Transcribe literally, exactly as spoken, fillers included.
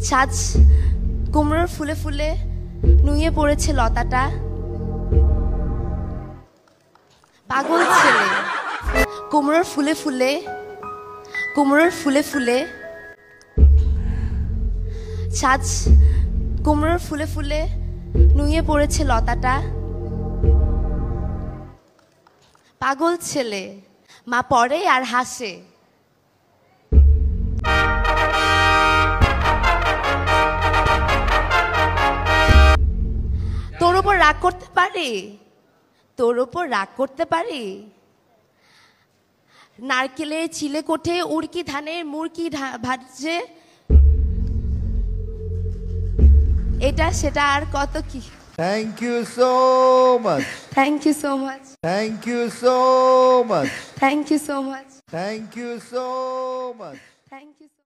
ছাঁচ কুমড়োর ফুলে ফুলে নুয়ে পড়েছে লতাটা। পাগল ছেলে কুমড়োর ফুলে ফুলে কুমড়োর ফুলে ফুলে ছাঁচ কুমড়োর ফুলে ফুলে নুয়ে পড়েছে লতাটা। পাগল ছেলে মা পড়ে আর হাসে। তোর ওপর রাগ করতে পারি, তোর ওপর রাগ করতে পারি। নারকেলের চিলে কোঠে উড়কি ধানের মুরকি ভাজছে, এটা সেটা আর কত কি। Thank you so much, thank you so much, thank you so much, thank you so much, thank you so much, thank you.